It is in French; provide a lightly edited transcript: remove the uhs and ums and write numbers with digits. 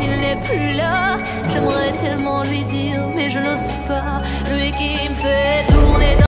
il n'est plus là. J'aimerais tellement lui dire, mais je n'ose pas. Lui qui me fait tourner dans